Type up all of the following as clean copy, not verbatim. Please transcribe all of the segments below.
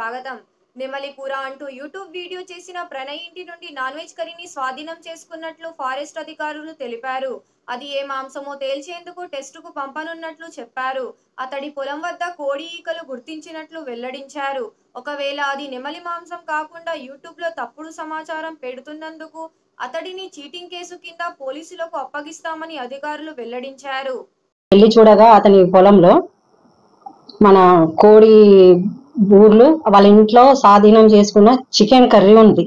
స్వాగతం. నెమలి కూర అంటూ యూట్యూబ్ వీడియో చేసిన ప్రణయ్ ఇంటి నుండి నాన్ వెజ్ కర్రీని స్వాధీనం చేసుకున్నట్లు ఫారెస్ట్ అధికారులు తెలిపారు. అది ఏ మాంసమో తేల్చేందుకు టెస్టుకు పంపనున్నట్లు చెప్పారు. అతడి పొలం వద్ద కోడి ఈకలు గుర్తించినట్లు వెల్లడించారు. ఒకవేళ అది నెమలి మాంసం కాకుండా యూట్యూబ్లో తప్పుడు సమాచారం పెడుతున్నందుకు అతడిని చీటింగ్ కేసు కింద పోలీసులకు అప్పగిస్తామని అధికారులు వెల్లడించారు. వెళ్ళి చూడగా అతని పొలంలో మన కోడి ఊర్లు వాళ్ళ ఇంట్లో స్వాధీనం చేసుకున్న చికెన్ కర్రీ ఉంది.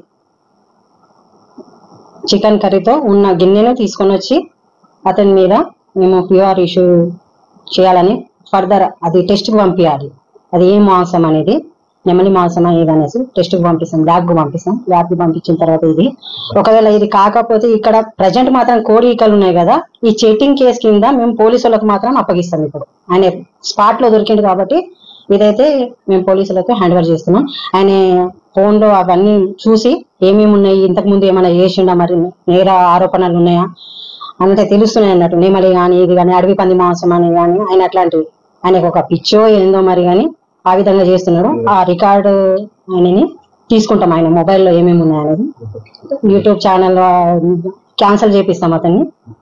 చికెన్ కర్రీతో ఉన్న గిన్నెను తీసుకొని వచ్చి అతని మీద మేము ప్యూఆర్ ఇష్యూ చేయాలని ఫర్దర్ అది టెస్ట్కి పంపించాలి. అది ఏ మాంసం అనేది నెమలి మాంసం అనేది అనేసి టెస్ట్కి పంపిస్తాం, ల్యాబ్కి పంపిస్తాం. ల్యాబ్కి పంపించిన తర్వాత ఇది ఒకవేళ ఇది కాకపోతే ఇక్కడ ప్రజెంట్ మాత్రం కోడి ఈకలు ఉన్నాయి కదా, ఈ చీటింగ్ కేసు కింద మేము పోలీసులకు మాత్రం అప్పగిస్తాం. ఇప్పుడు ఆయన స్పాట్ లో దొరికింది కాబట్టి ఇదైతే మేము పోలీసులకు హ్యాండ్ ఓవర్ చేస్తున్నాం. ఆయన ఫోన్ లో అవన్నీ చూసి ఏమేమి ఉన్నాయి, ఇంతకు ముందు ఏమైనా చేసిండా, మరి నేర ఆరోపణలు ఉన్నాయా అంటే తెలుస్తున్నాయి అన్నట్టు. నెమలి కానీ ఇది కానీ అడవి పంది మాంసం అని కానీ ఆయన అట్లాంటివి ఆయనకు ఒక పిచ్చో ఏందో మరి కానీ ఆ విధంగా చేస్తున్నాడు. ఆ రికార్డు ఆయనని తీసుకుంటాం, ఆయన మొబైల్లో ఏమేమి ఉన్నాయనేది యూట్యూబ్ ఛానల్ క్యాన్సిల్ చేపిస్తాం. అతన్ని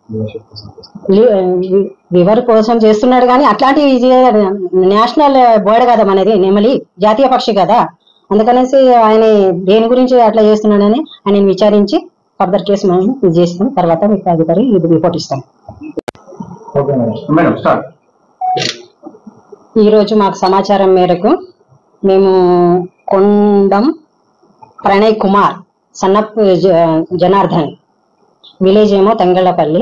వివర్ కోసం చేస్తున్నాడు కానీ అట్లాంటివి నేషనల్ బర్డ్ కదా మనది, నెమలి జాతీయ పక్షి కదా, అందుకనేసి ఆయన దేని గురించి అట్లా చేస్తున్నాడని ఆయన విచారించి ఫర్దర్ కేసు మనం ఇది చేస్తాం. తర్వాత అధికారి ఇది రిపోర్ట్ ఇస్తాం. ఈరోజు మాకు సమాచారం మేరకు మేము కొండం ప్రణయ్ కుమార్ సన్నప్ జనార్దన్ విలేజ్ ఏమో తంగళ్ళపల్లి.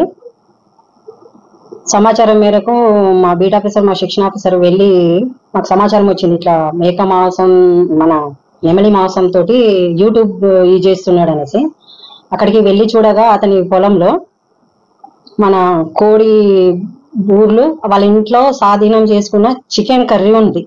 సమాచారం మేరకు మా బీట్ ఆఫీసర్, మా శిక్షణ ఆఫీసర్ వెళ్ళి మాకు సమాచారం వచ్చింది, ఇట్లా మేక మాంసం మన నెమలి మాంసం తోటి యూట్యూబ్ యూజ్ చేస్తున్నాడు అనేసి. అక్కడికి వెళ్ళి చూడగా అతని పొలంలో మన కోడి ఊర్లు వాళ్ళ ఇంట్లో స్వాధీనం చేసుకున్న చికెన్ కర్రీ ఉంది.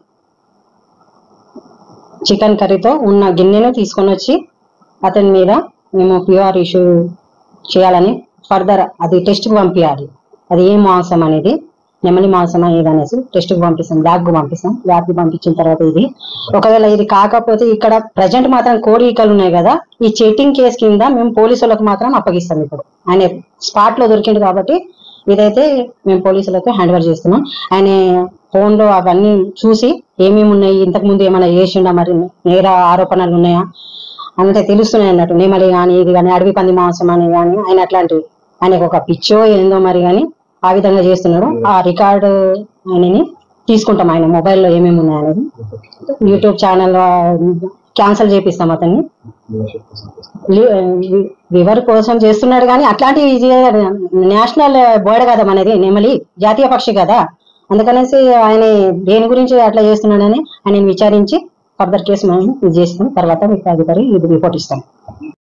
చికెన్ కర్రీతో ఉన్న గిన్నెను తీసుకొని వచ్చి అతని మీద మేము ప్యూఆర్ ఇష్యూ చేయాలని ఫర్దర్ అది టెస్ట్కి పంపించాలి. అది ఏ మాంసం అనేది నెమలి మాంసం అనేది అనేసి టెస్ట్కి పంపిస్తాం, ల్యాబ్కి పంపిస్తాం. ల్యాబ్కి పంపించిన తర్వాత ఇది ఒకవేళ ఇది కాకపోతే ఇక్కడ ప్రజెంట్ మాత్రం కోడి ఈకలు ఉన్నాయి కదా, ఈ చీటింగ్ కేసు కింద మేము పోలీసులకు మాత్రం అప్పగిస్తాం. ఇప్పుడు ఆయన స్పాట్ లో దొరికింది కాబట్టి ఇదైతే మేము పోలీసులకు హ్యాండ్ ఓవర్ చేస్తున్నాం. ఆయన ఫోన్ లో అవన్నీ చూసి ఏమేమి ఉన్నాయి, ఇంతకు ముందు ఏమైనా చేసిండా, మరి నేర ఆరోపణలు ఉన్నాయా అంటే తెలుస్తున్నాయి అన్నట్టు. నెమలి కానీ ఇది కానీ అడవి పంది మాంసం అని కానీ ఆయన అట్లాంటివి ఆయనకు ఒక పిచ్చో ఏందో మరి కానీ ఆ విధంగా చేస్తున్నాడు. ఆ రికార్డు ఆయనని తీసుకుంటాం, ఆయన మొబైల్లో ఏమేమి ఉన్నాయనేది యూట్యూబ్ ఛానల్ క్యాన్సిల్ చేపిస్తాం. అతన్ని వివర్ కోసం చేస్తున్నాడు కానీ అట్లాంటివి నేషనల్ బర్డ్ కదా మనది, నెమలి జాతీయ పక్షి కదా, అందుకనేసి ఆయన దేని గురించి అట్లా చేస్తున్నాడని ఆయన విచారించి ఫర్దర్ కేసు మనం ఇది చేస్తాం. తర్వాత అధికారి ఇది రిపోర్ట్ ఇస్తాం.